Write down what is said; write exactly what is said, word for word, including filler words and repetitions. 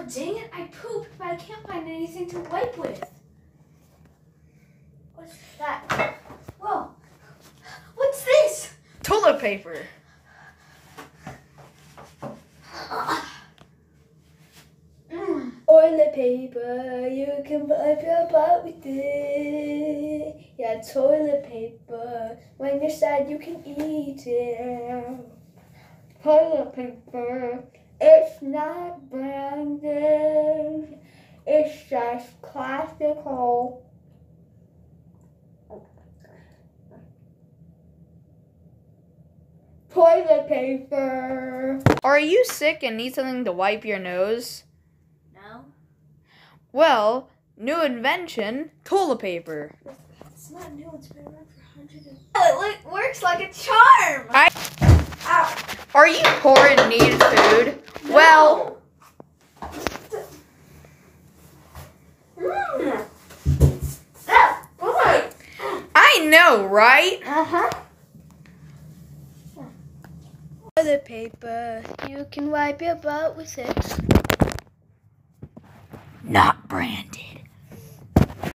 dang it, I pooped, but I can't find anything to wipe with. What's that? Whoa. What's this? Toilet paper. Mm. Toilet paper, you can wipe your butt with it. Yeah, toilet paper. When you're sad, you can eat it. Toilet paper, it's not branded. It's just classical. Toilet paper. Are you sick and need something to wipe your nose? No. Well, new invention, toilet paper. It's not new, it's been around for hundreds of... Oh, it works like a charm! I... Ow. Are you poor and need food? No. Well... Mm. That's good! I know, right? Uh-huh. Toilet paper, you can wipe your butt with it. Not branded.